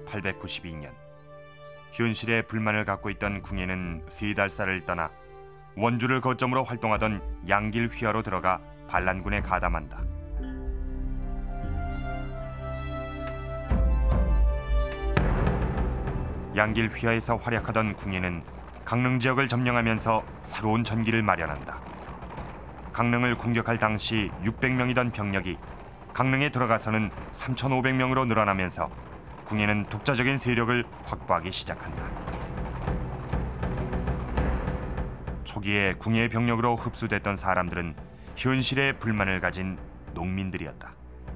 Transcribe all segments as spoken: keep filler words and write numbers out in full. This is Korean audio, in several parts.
팔백구십이 년, 현실에 불만을 갖고 있던 궁예는 세달살을 떠나 원주를 거점으로 활동하던 양길 휘하로 들어가 반란군에 가담한다. 양길 휘하에서 활약하던 궁예는 강릉 지역을 점령하면서 새로운 전기를 마련한다. 강릉을 공격할 당시 육백 명이던 병력이 강릉에 들어가서는 삼천오백 명으로 늘어나면서 궁예는 독자적인 세력을 확보하기 시작한다. 초기에 궁예의 병력으로 흡수됐던 사람들은 현실에 불만을 가진 농민들이었다.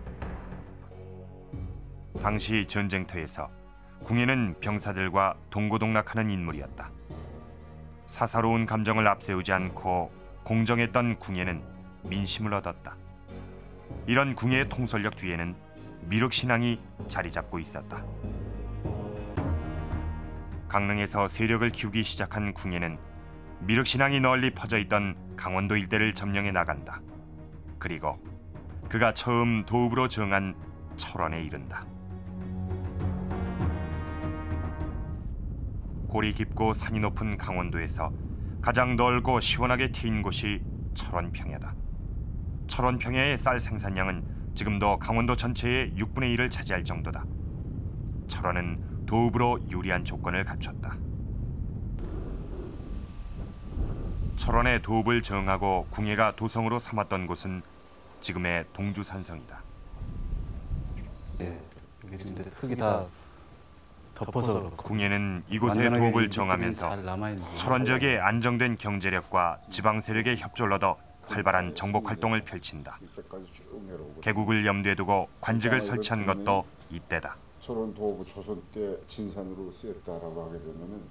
당시 전쟁터에서 궁예는 병사들과 동고동락하는 인물이었다. 사사로운 감정을 앞세우지 않고 공정했던 궁예는 민심을 얻었다. 이런 궁예의 통솔력 뒤에는 미륵신앙이 자리 잡고 있었다. 강릉에서 세력을 키우기 시작한 궁예는 미륵신앙이 널리 퍼져 있던 강원도 일대를 점령해 나간다. 그리고 그가 처음 도읍으로 정한 철원에 이른다. 골이 깊고 산이 높은 강원도에서 가장 넓고 시원하게 트인 곳이 철원평야다. 철원평야의 쌀 생산량은 지금도 강원도 전체의 육분의 일을 차지할 정도다. 철원은 도읍으로 유리한 조건을 갖췄다. 철원의 도읍을 정하고 궁예가 도성으로 삼았던 곳은 지금의 동주산성이다. 네, 이게 지금 흙이 다 덮어서 궁예는 이곳에 도읍을 정하면서 철원 지역의 안정된 경제력과 지방 세력의 협조를 얻어 활발한 정복 활동을 펼친다. 개국을 염두에 두고 관직을 설치한 것도 이때다. 철원 도읍 조선 때 진산으로 쓰였다라고 하게 되면은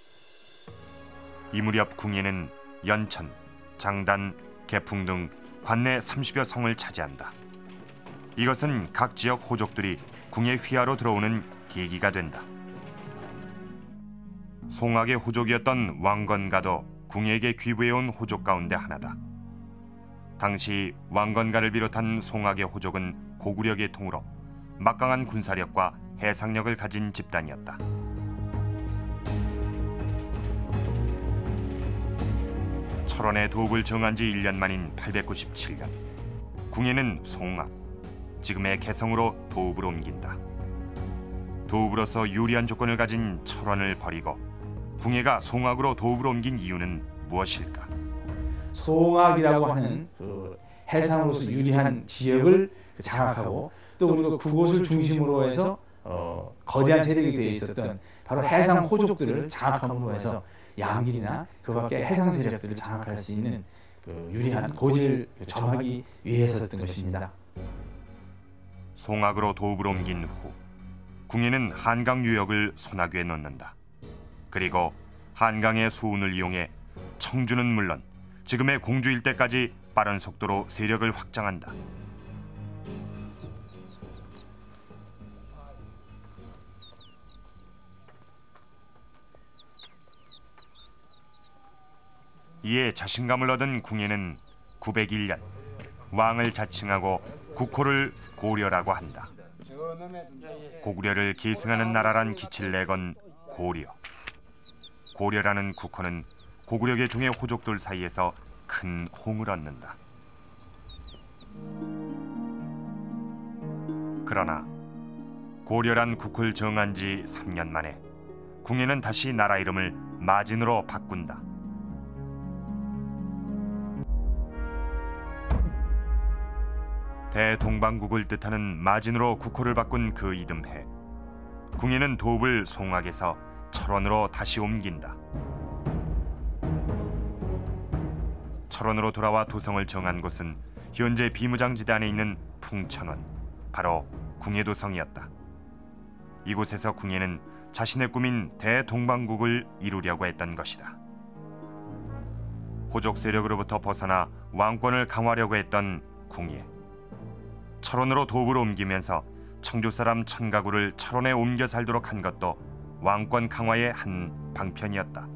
이 무렵 궁예는 연천, 장단, 개풍 등 관내 삼십여 성을 차지한다. 이것은 각 지역 호족들이 궁예 휘하로 들어오는 계기가 된다. 송악의 호족이었던 왕건가도 궁예에게 귀부해온 호족 가운데 하나다. 당시 왕건가를 비롯한 송악의 호족은 고구려계 통으로 막강한 군사력과 해상력을 가진 집단이었다. 철원의 도읍을 정한 지 일 년 만인 팔백구십칠 년, 궁예는 송악, 지금의 개성으로 도읍으로 옮긴다. 도읍으로서 유리한 조건을 가진 철원을 버리고 궁예가 송악으로 도읍으로 옮긴 이유는 무엇일까? 송악이라고 하는 그 해상으로서 유리한 지역을 장악하고 또 우리가 그곳을 중심으로 해서 어, 거대한 세력이 되어 있었던 바로 해상 호족들을 장악함으로 해서 양길이나 그 밖에 해상 세력들을 장악할 수 있는 그 유리한 고지를 점하기 위해서였던 것입니다. 송악으로 도읍으로 옮긴 후 궁예는 한강 유역을 손아귀에 넣는다. 그리고 한강의 수운을 이용해 청주는 물론 지금의 공주 일대까지 빠른 속도로 세력을 확장한다. 이에 자신감을 얻은 궁예는 구백일 년 왕을 자칭하고 국호를 고려라고 한다. 고구려를 계승하는 나라란 기치를 내건 고려. 고려라는 국호는 고구려 계통의 호족들 사이에서 큰 홍을 얻는다. 그러나 고려란 국호를 정한 지 삼 년 만에 궁예는 다시 나라 이름을 마진으로 바꾼다. 대동방국을 뜻하는 마진으로 국호를 바꾼 그 이듬해 궁예는 도읍을 송악에서 철원으로 다시 옮긴다. 철원으로 돌아와 도성을 정한 곳은 현재 비무장지대 안에 있는 풍천원, 바로 궁예도성이었다. 이곳에서 궁예는 자신의 꿈인 대동방국을 이루려고 했던 것이다. 호족 세력으로부터 벗어나 왕권을 강화하려고 했던 궁예. 철원으로 도읍으로 옮기면서 청주 사람 천가구를 철원에 옮겨 살도록 한 것도 왕권 강화의 한 방편이었다.